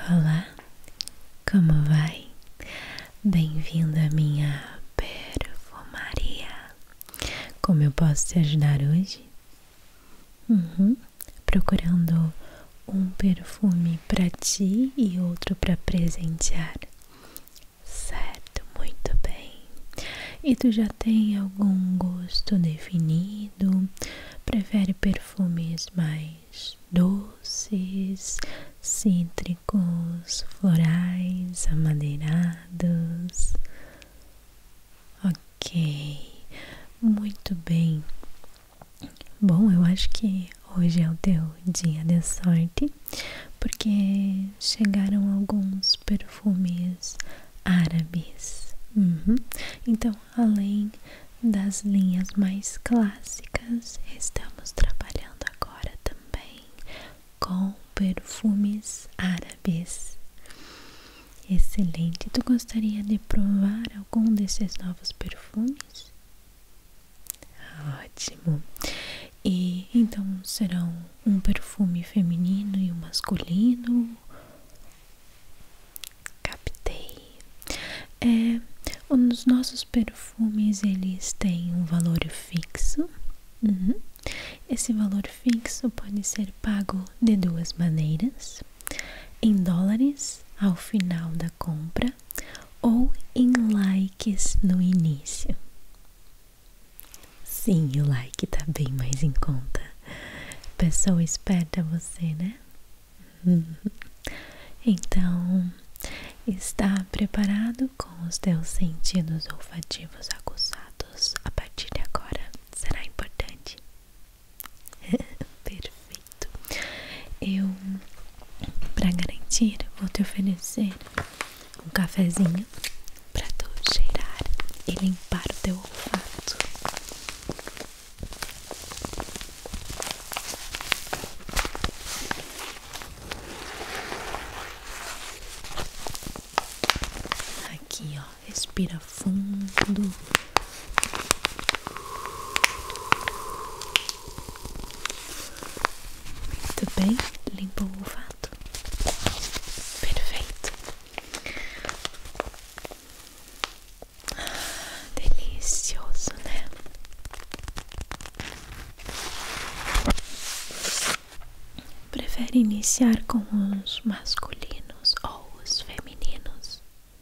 Olá, como vai? Bem-vindo à minha perfumaria. Como eu posso te ajudar hoje? Procurando um perfume para ti e outro para presentear. Certo, muito bem. E tu já tem algum gosto definido? Prefere perfumes mais doces, cítricos, florais, amadeirados? Ok, muito bem. Bom, eu acho que hoje é o teu dia de sorte, porque chegaram alguns perfumes árabes. Então, além das linhas mais clássicas, estamos trabalhando agora também com perfumes árabes. Excelente. Tu gostaria de provar algum desses novos perfumes? Ótimo. E então serão um perfume feminino e um masculino? Captei. Os nossos perfumes, eles têm um valor fixo. Esse valor fixo pode ser pago de duas maneiras: em dólares ao final da compra ou em likes no início. Sim, o like tá bem mais em conta. Pessoa esperta você, né? Então, está preparado com os teus sentidos olfativos aguçados? A partir de agora será importante. Perfeito. Eu, para garantir, vou te oferecer um cafezinho para tu cheirar e limpar o teu olfato. Aqui, ó, respira fundo. Muito bem, limpa o olfato. Perfeito. Delicioso, né? Prefere iniciar com os masculinos ou os femininos?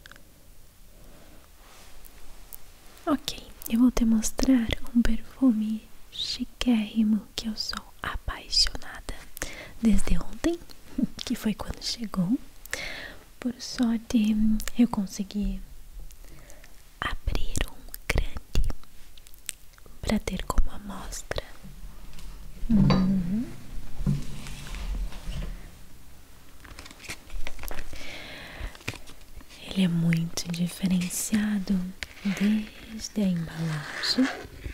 Ok, eu vou te mostrar um perfume chiquérrimo que eu sou apaixonada desde ontem, que foi quando chegou. Por sorte, eu consegui abrir um grande para ter como amostra. Ele é muito diferenciado desde a embalagem.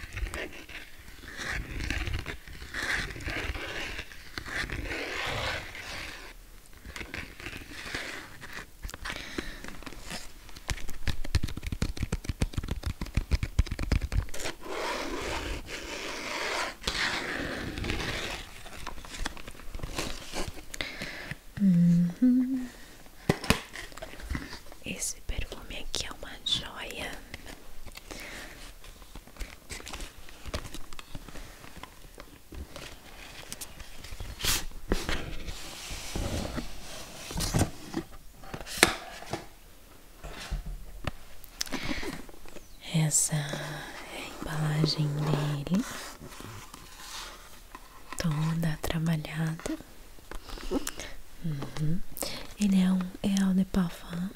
Esse perfume aqui é uma joia. Essa é a embalagem dele, toda trabalhada. Ele é um Eau de Parfum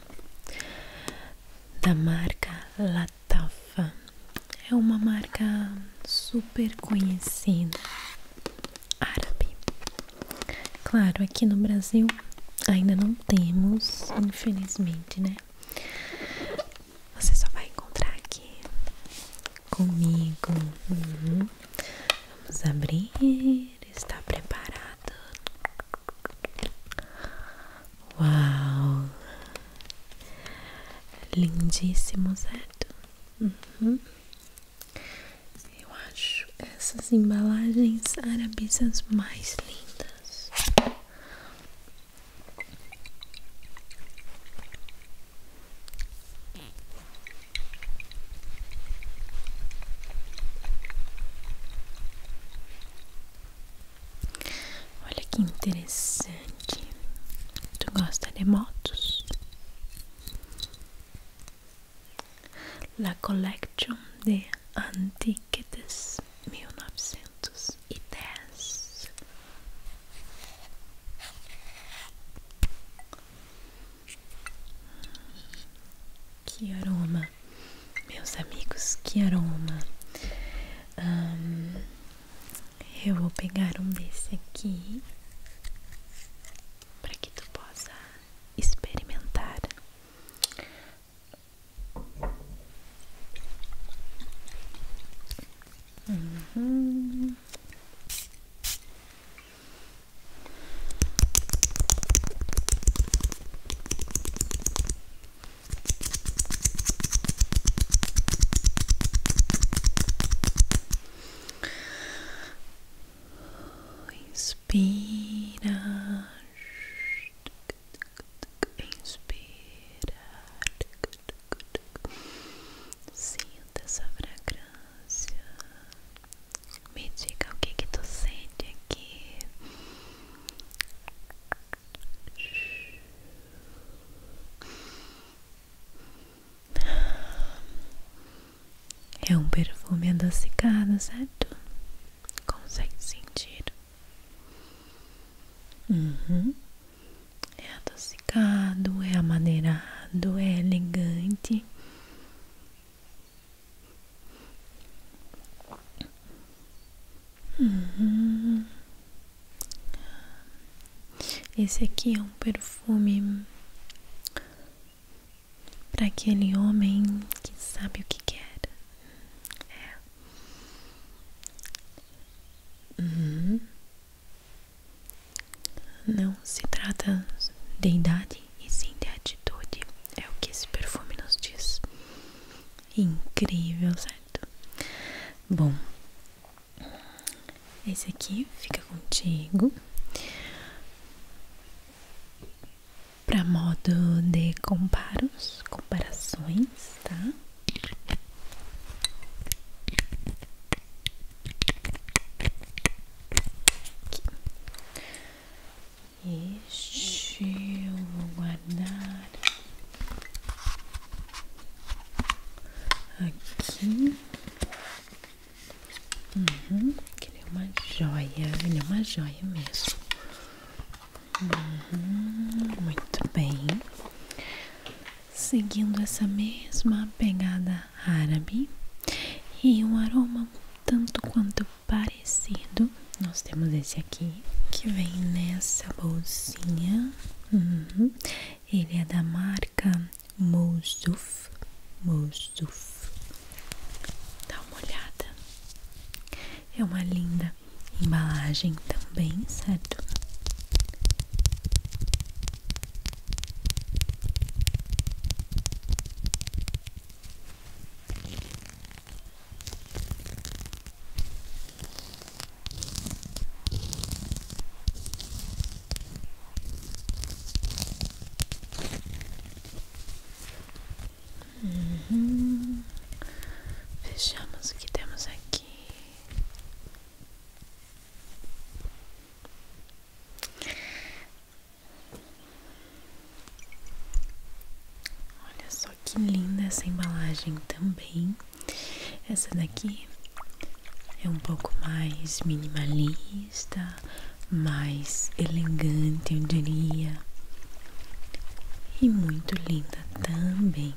da marca Latafa. É uma marca super conhecida, árabe. Claro, aqui no Brasil ainda não temos, infelizmente, né? Você só vai encontrar aqui comigo. Vamos abrir. Está preparado? Uau! Lindíssimo, certo? Eu acho essas embalagens árabes as mais lindas. Que interessante. Tu gosta de motos? La Collection de Antiquités 1910. Que aroma, meus amigos, que aroma. Eu vou pegar um desse aqui para que tu possa experimentar. Inspira, inspira, sinta essa fragrância, me diga o que tu sente aqui. É um perfume adocicado, certo? Consegue sentir? É adocicado, é amadeirado, é elegante. Esse aqui é um perfume para aquele homem que sabe o que quer. Não se trata de idade e sim de atitude. É o que esse perfume nos diz. Incrível, certo? Bom, esse aqui fica contigo para modo de comparações, tá? Este eu vou guardar aqui. Que ele é uma joia, ele é uma joia mesmo. Muito bem. Seguindo essa mesma pegada árabe e um aroma tanto quanto parecido, nós temos esse aqui que vem nessa bolsinha. Ele é da marca Moussouf. Dá uma olhada. É uma linda embalagem também, certo? Fechamos o que temos aqui. Olha só que linda essa embalagem também. Essa daqui é um pouco mais minimalista, mais elegante, eu diria. E muito linda também.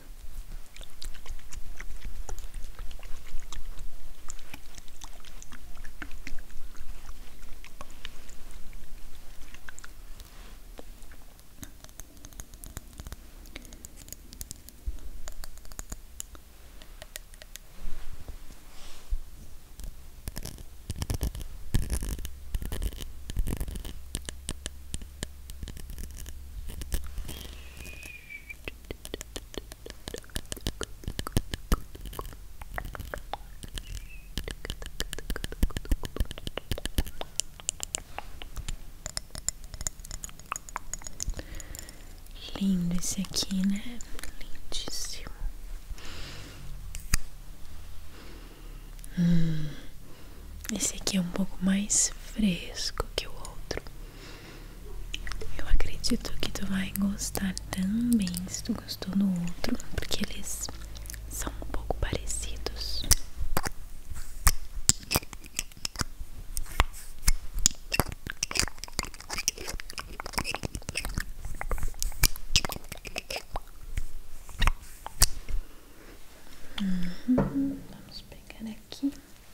Lindo esse aqui, né? Lindíssimo. Esse aqui é um pouco mais fresco que o outro. acredito que tu vai gostar também se tu gostou do outro, porque eles são um pouco parecidos. Vamos pegar aqui.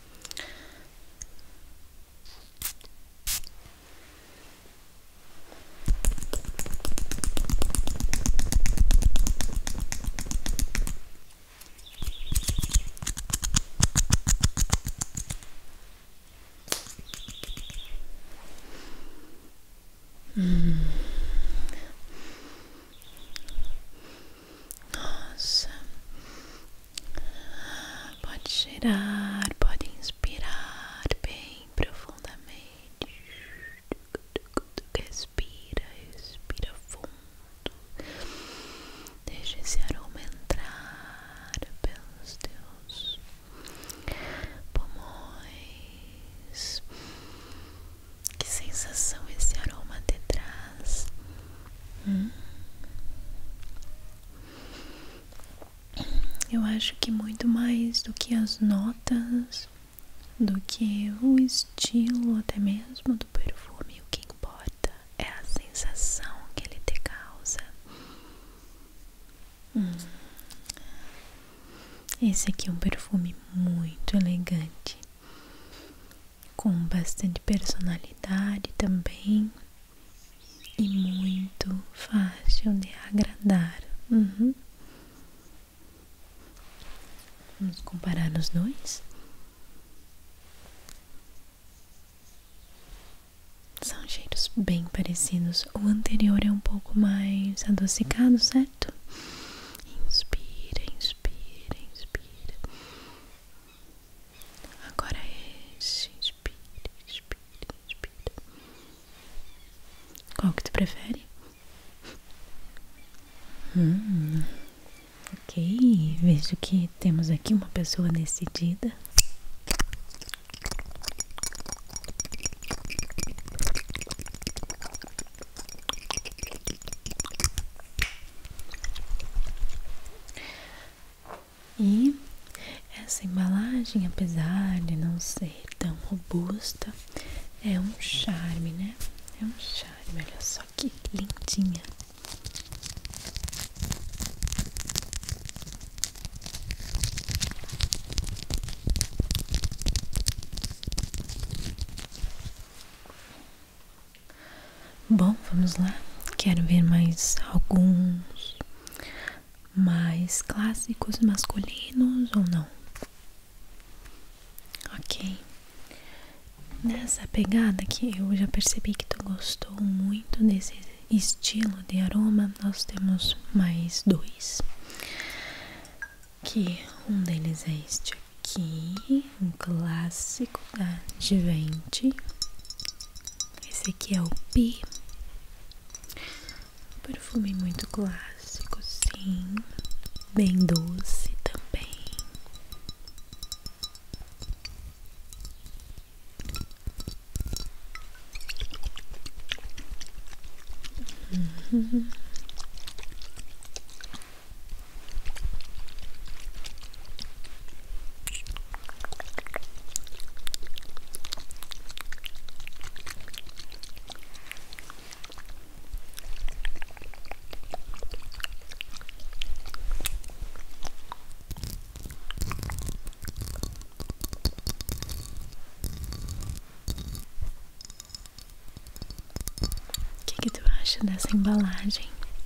Nossa, pode cheirar, pode inspirar bem profundamente. Respira, respira fundo. Deixa esse aroma entrar pelos teus pulmões. Que sensação esse aroma te traz? Eu acho que muito mais do que as notas, do que o estilo, até mesmo do perfume, o que importa é a sensação que ele te causa. Esse aqui é um perfume muito elegante, com bastante personalidade também e muito fácil de agradar. Vamos comparar os dois. São cheiros bem parecidos. O anterior é um pouco mais adocicado, certo? Inspira, inspira, inspira. Agora esse. Inspira, inspira, inspira. Qual que tu prefere? Ok, vejo que temos aqui uma pessoa decidida. E essa embalagem, apesar de não ser tão robusta, é um charme, né? É um charme, olha só que lindinha. Bom, vamos lá. Quero ver mais alguns mais clássicos masculinos ou não? Ok. Nessa pegada que eu já percebi que tu gostou muito desse estilo de aroma, nós temos mais dois. Que um deles é este aqui, um clássico da Givenchy. Esse aqui é o Pi. Perfume muito clássico, sim, bem doce também. O que tu acha dessa embalagem?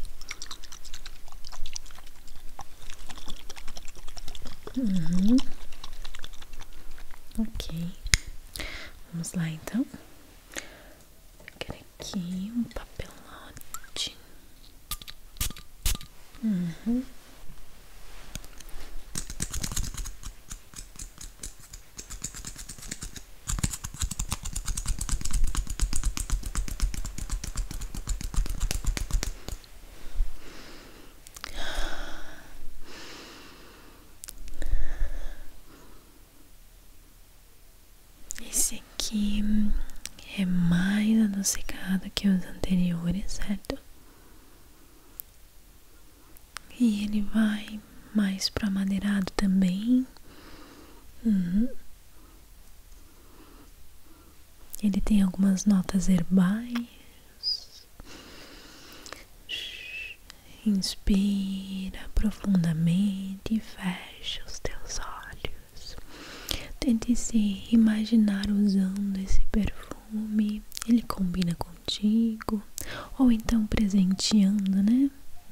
Ok, vamos lá então. Eu quero aqui um papelote. Esse aqui é mais adocicado que os anteriores, certo? E ele vai mais pro amadeirado também. Ele tem algumas notas herbais. Inspira profundamente e fecha os teus olhos. Tente se imaginar usando esse perfume. Ele combina contigo, ou então presenteando, né?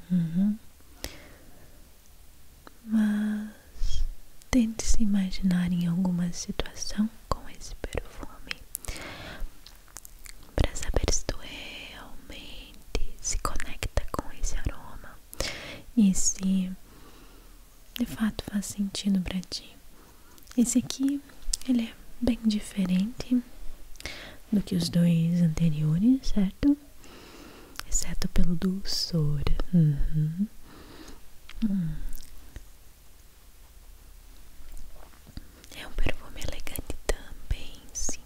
Mas tente se imaginar em alguma situação com esse perfume, para saber se tu realmente se conecta com esse aroma e se de fato faz sentido pra ti. Esse aqui, ele é bem diferente do que os dois anteriores, certo? Exceto pelo dulçor. É um perfume elegante também, sim.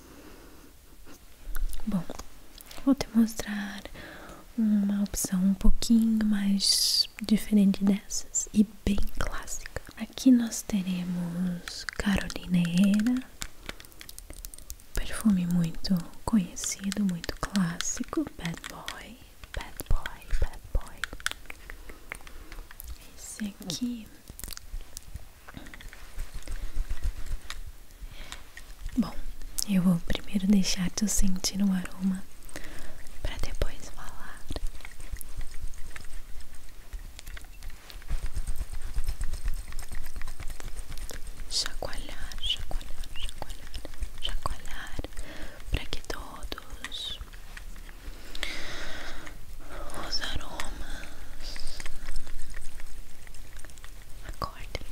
Bom, vou te mostrar uma opção um pouquinho mais diferente dessas e bem clássica. Aqui nós teremos Carolina Herrera, perfume muito conhecido, muito clássico, Bad Boy, Bad Boy, Bad Boy. Esse aqui, bom, eu vou primeiro deixar tu sentir o aroma para depois falar. Chacoalhar, chacoalhar, chacoalhar, chacoalhar, para que todos os aromas acordem.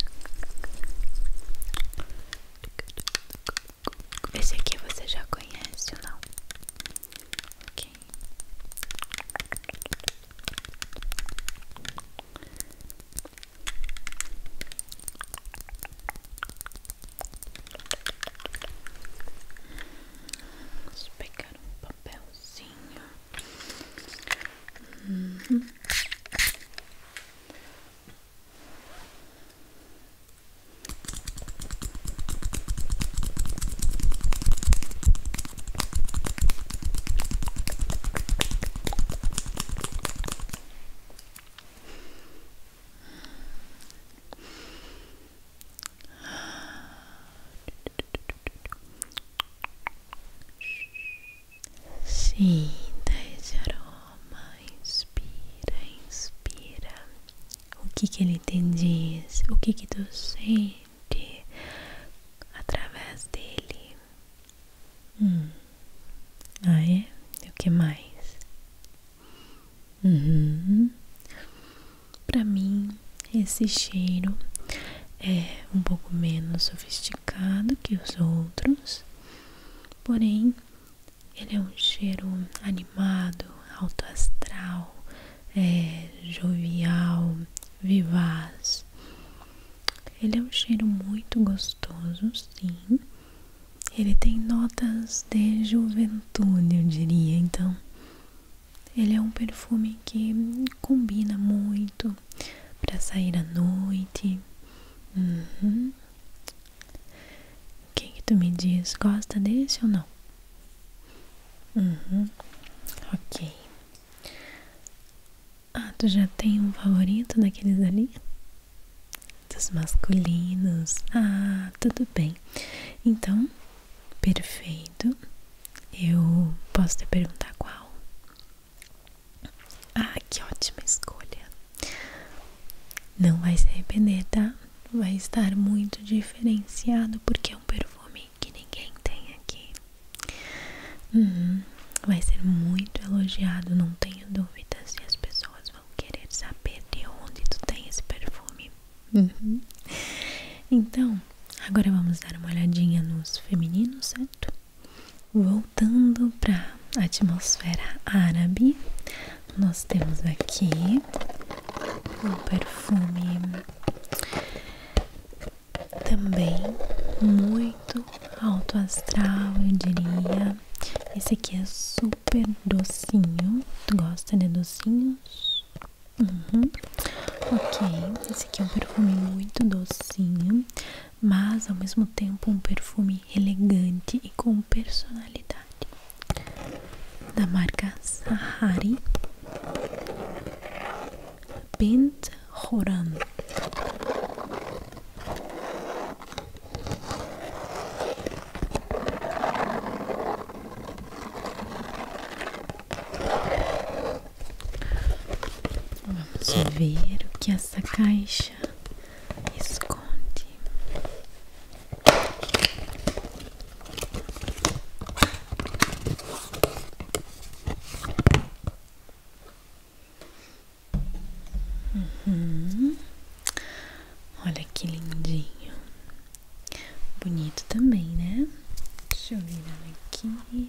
Esse aqui você já conhece ou não? Ok. Vamos pegar um papelzinho. Sinta esse aroma, inspira, inspira. O que ele te diz? O que tu sente através dele? Ah, é? E o que mais? Pra mim, esse cheiro é um pouco menos sofisticado que os outros, porém ele é um cheiro animado, alto astral, jovial, vivaz. Ele é um cheiro muito gostoso, sim. Ele tem notas de juventude, eu diria. Então, ele é um perfume que combina muito para sair à noite. O que tu me diz? Gosta desse ou não? Ok. Ah, tu já tem um favorito daqueles ali? Dos masculinos? Ah, tudo bem. Então, perfeito. Eu posso te perguntar qual? Ah, que ótima escolha. Não vai se arrepender, tá? Vai estar muito diferenciado porque é um perfume que ninguém tem aqui. Vai ser muito elogiado, não tenho dúvidas. E as pessoas vão querer saber de onde tu tem esse perfume. Então, agora vamos dar uma olhadinha nos femininos, certo? Voltando para a atmosfera árabe, nós temos aqui um perfume também muito alto astral, eu diria. Esse aqui é super docinho. Tu gosta de docinhos? Ok, esse aqui é um perfume muito docinho, mas ao mesmo tempo um perfume elegante e com personalidade. Da marca Sahari Bint Horan. Vamos ver o que essa caixa esconde. Olha que lindinho. Bonito também, né? Deixa eu virar aqui.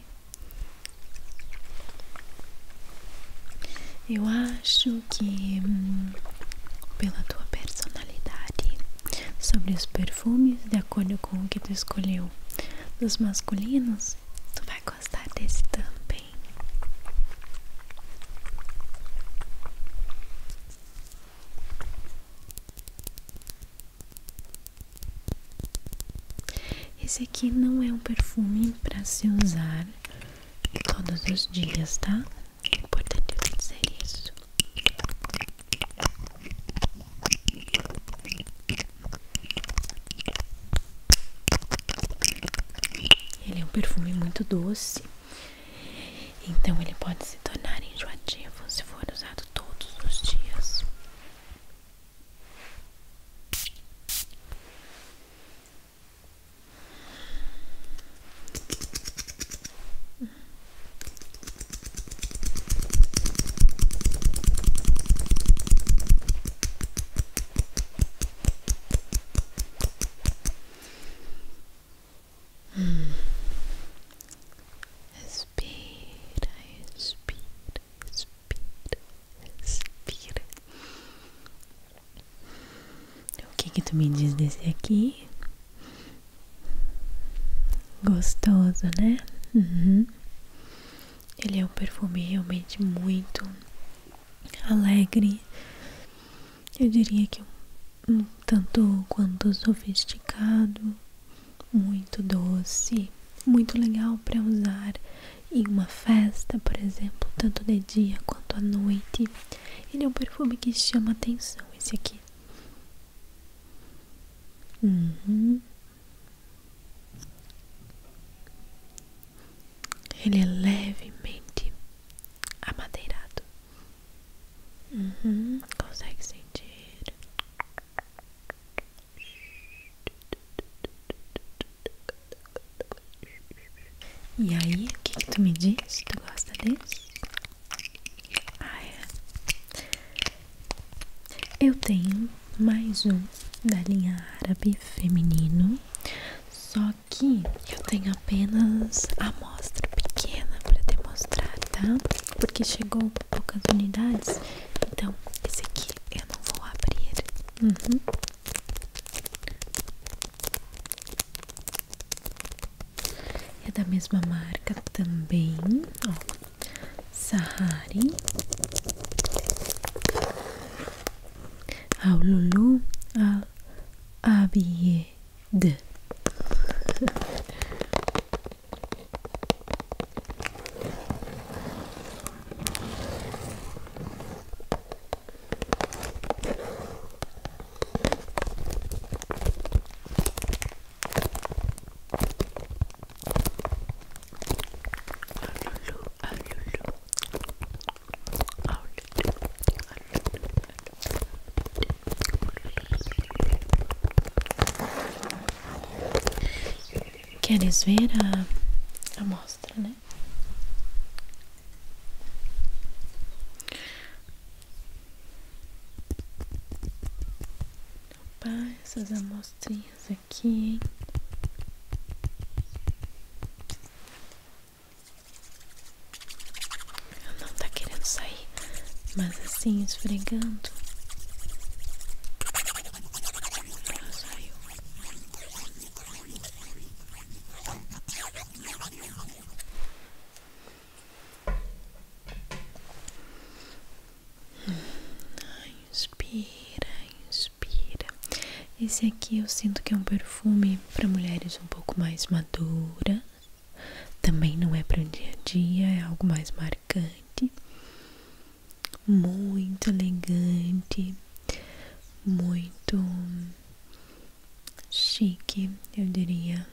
Eu acho que pela tua personalidade sobre os perfumes, de acordo com o que tu escolheu dos masculinos, tu vai gostar desse também. Esse aqui não é um perfume para se usar todos os dias, tá? É importante eu dizer isso. Ele é um perfume muito doce, então ele pode se tornar enjoativo se for usado todos os dias. Respira, respira, respira, respira. O que tu me diz desse aqui? Gostoso, né? Ele é um perfume realmente muito alegre. Eu diria que um tanto quanto sofisticado, muito doce, muito legal para usar em uma festa, por exemplo, tanto de dia quanto à noite. Ele é um perfume que chama atenção, esse aqui. Ele é levemente amadeirado. Consegue sentir? E aí, o que tu me diz? Tu gosta desse? Ah, é. Eu tenho mais um da linha árabe feminino, só que eu tenho apenas a amostra pequena para demonstrar, tá? Porque chegou poucas unidades, então esse aqui eu não vou abrir. É da mesma marca também, ó, Sahari Aululu Al-Abied. Queres ver a amostra, né? Opa, essas amostrinhas aqui, hein? Não tá querendo sair, mas assim, esfregando. Saiu. Esse aqui eu sinto que é um perfume para mulheres um pouco mais maduras. Também não é para o dia a dia, é algo mais marcante. Muito elegante, muito chique, eu diria.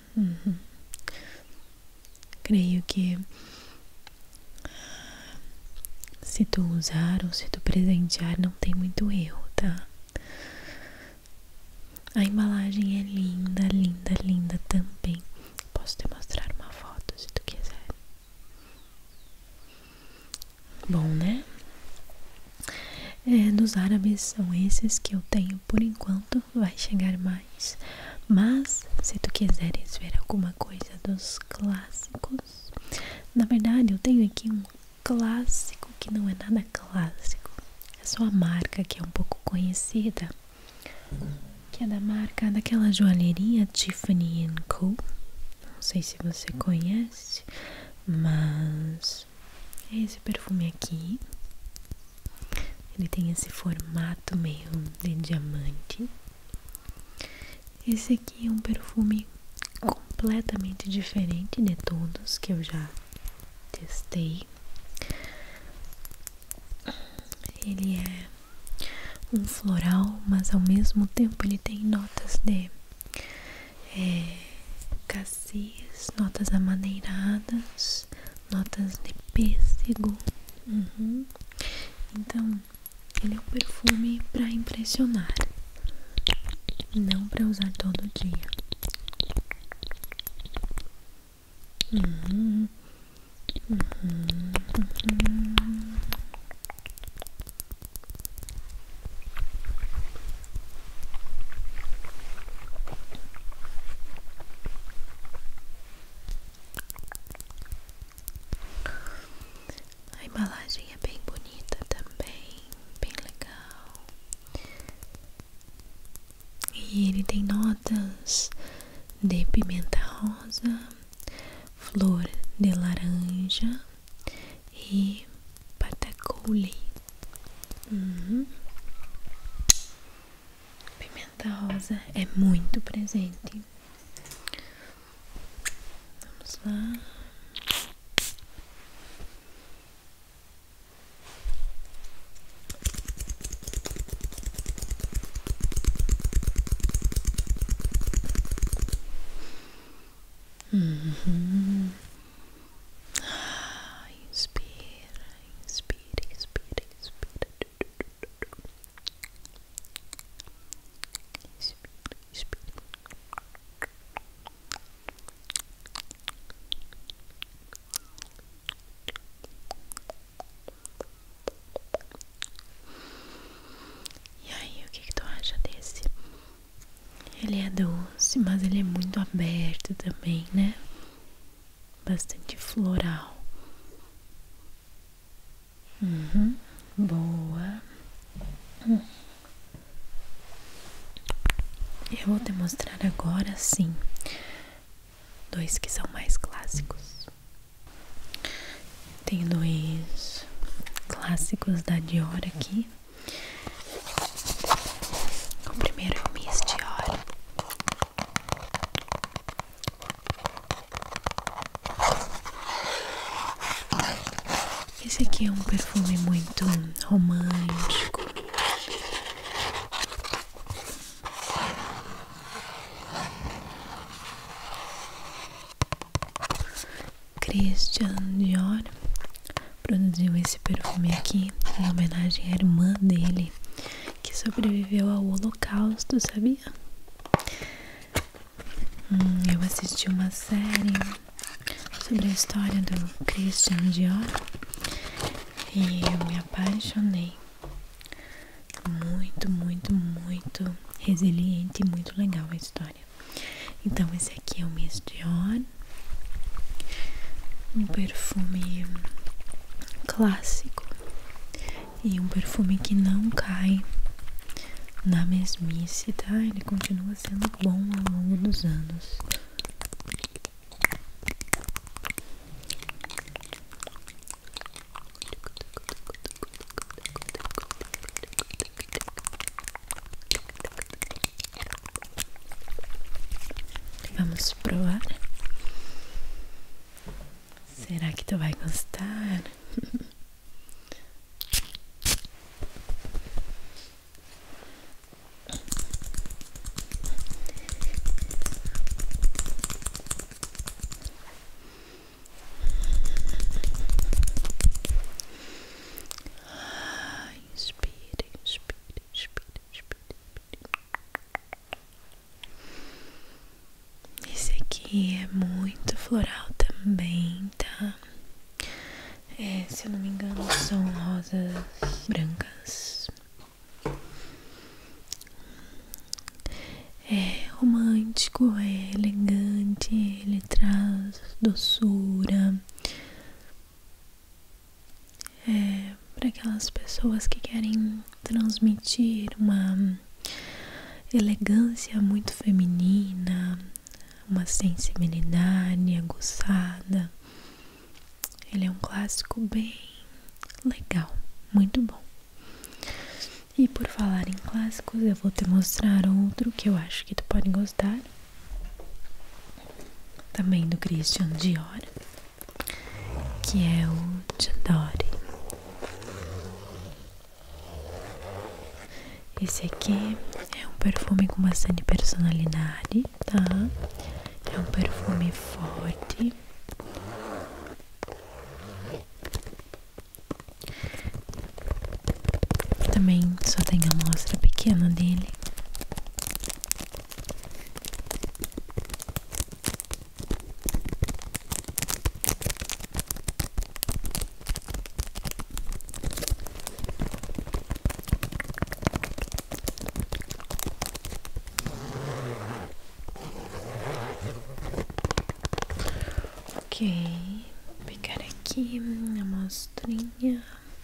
Creio que se tu usar ou se tu presentear não tem muito erro, tá? A embalagem é linda, linda, linda também. Posso te mostrar uma foto se tu quiser. Bom, né? Dos árabes são esses que eu tenho por enquanto. Vai chegar mais. Mas se tu quiseres ver alguma coisa dos clássicos, na verdade eu tenho aqui um clássico que não é nada clássico. É só a marca que é um pouco conhecida, que é daquela joalheria Tiffany & Co. Não sei se você conhece, mas é esse perfume aqui. Ele tem esse formato meio de diamante. Esse aqui é um perfume completamente diferente de todos que eu já testei. Ele é um floral, mas ao mesmo tempo ele tem notas de cassis, notas amadeiradas, notas de pêssego. Então, ele é um perfume para impressionar, não para usar todo dia. A embalagem é bem bonita também, bem legal. E ele tem notas de pimenta rosa, flor de laranja e patchouli. Pimenta rosa é muito presente. Vamos lá. Inspira, inspira, inspira, inspira. Inspira, inspira. E aí, o que tu acha desse? Ele é doce, mas ele é muito aberto também, né? Bastante floral. Boa. Eu vou te mostrar agora, sim, dois que são mais clássicos. Tem dois clássicos da Dior aqui. O primeiro é o Miss Dior. Esse aqui é um perfume muito romântico. Christian Dior produziu esse perfume aqui em homenagem à irmã dele, que sobreviveu ao Holocausto, sabia? Eu assisti uma série sobre a história do Christian Dior e eu me apaixonei. Muito, muito, muito resiliente e muito legal a história. Então esse aqui é o Miss Dior, um perfume clássico e um perfume que não cai na mesmice, tá? Ele continua sendo bom ao longo dos anos. Posso provar? Será que tu vai gostar? Inspira, inspira, inspira, inspira. Esse aqui é muito floral também, tá? Se eu não me engano, são rosas brancas. É romântico, é elegante, ele traz doçura. Para aquelas pessoas que querem transmitir uma elegância muito feminina, uma sensibilidade aguçada. Ele é um clássico bem legal, muito bom. E por falar em clássicos, eu vou te mostrar outro que eu acho que tu pode gostar. Também do Christian Dior, que é o J'adore. Esse aqui é um perfume com bastante personalidade, tá? É um perfume forte. Também só tem a amostra pequena dele. Ok, vou pegar aqui a amostrinha.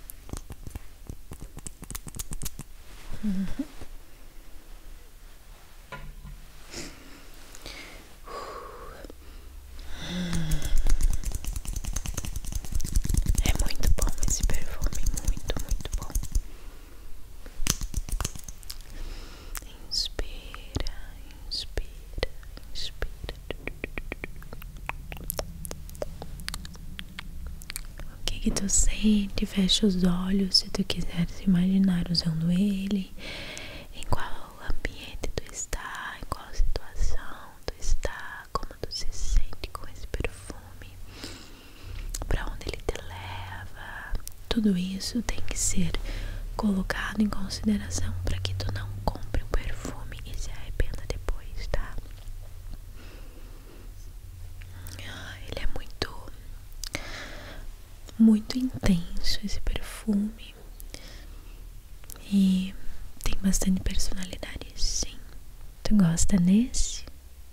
É muito bom esse perfume, muito, muito bom. Inspira, inspira, inspira. O que tu sente? Fecha os olhos se tu quiser se imaginar usando ele. Em qual ambiente tu está, em qual situação tu está, como tu se sente com esse perfume, pra onde ele te leva. Tudo isso tem que ser colocado em consideração para que tu não compre um perfume e se arrependa depois, tá? Ele é muito intenso, esse perfume, e tem bastante personalidade, sim. Tu gosta desse?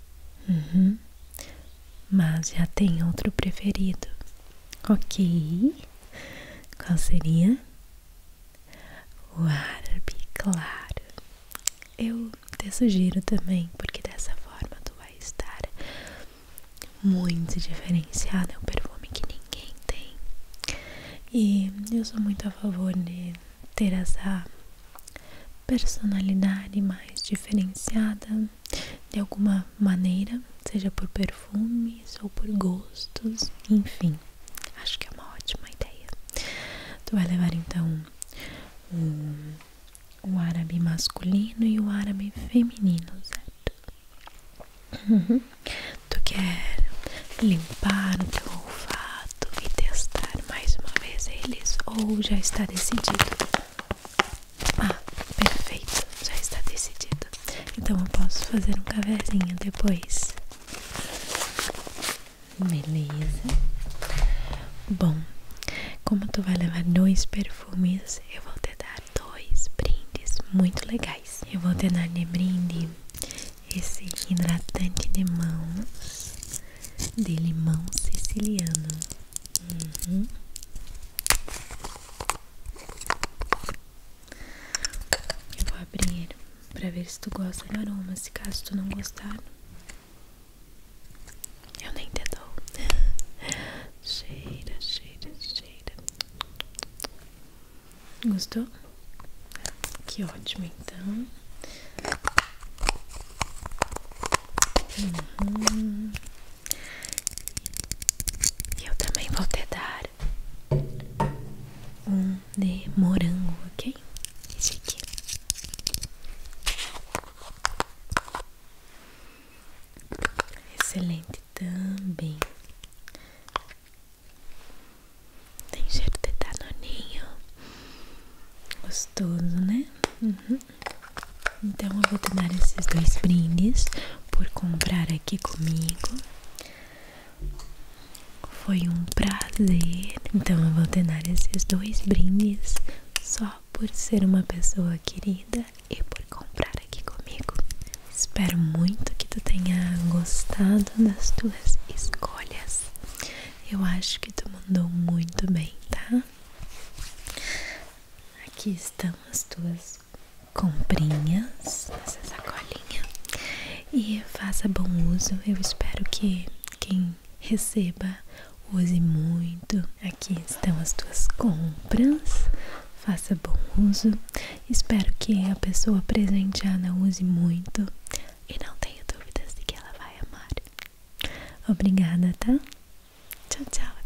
Mas já tem outro preferido. Ok. Qual seria? O árabe, claro. Eu te sugiro também, porque dessa forma tu vai estar muito diferenciada. É um perfume que ninguém tem. E eu sou muito a favor de ter essa personalidade mais diferenciada de alguma maneira, seja por perfumes ou por gostos, enfim. Acho que é uma ótima ideia. Tu vai levar então o árabe masculino e o árabe feminino, certo? Tu quer limpar o teu olfato e testar mais uma vez eles, ou já está decidido? Ah, perfeito, já está decidido. Então eu posso fazer um cafezinho depois. Beleza. Bom, como tu vai levar 2 perfumes, eu vou te dar 2 brindes muito legais. Eu vou te dar de brinde esse hidratante de mãos de limão siciliano. Eu vou abrir pra ver se tu gosta do aroma. Se caso tu não gostar, eu nem te dou. Cheira, cheira, cheira. Gostou? Que ótimo, então. E eu também vou te dar um de morango, ok? Esse aqui. Excelente também. Tem cheiro de danoninho. Gostoso, né? Então eu vou te dar esses 2 brindes por comprar aqui comigo. Foi um prazer. Então eu vou te dar esses 2 brindes só por ser uma pessoa querida e por comprar aqui comigo. Espero muito que tu tenha gostado das tuas escolhas. Eu acho que tu mandou muito bem, tá? Aqui estão as tuas comprinhas nessa sacolinha. E faça bom uso. Eu espero que quem receba use muito. Aqui estão as tuas compras. Faça bom uso. Espero que a pessoa presenteada use muito. E não tenho dúvidas de que ela vai amar. Obrigada, tá? Tchau, tchau.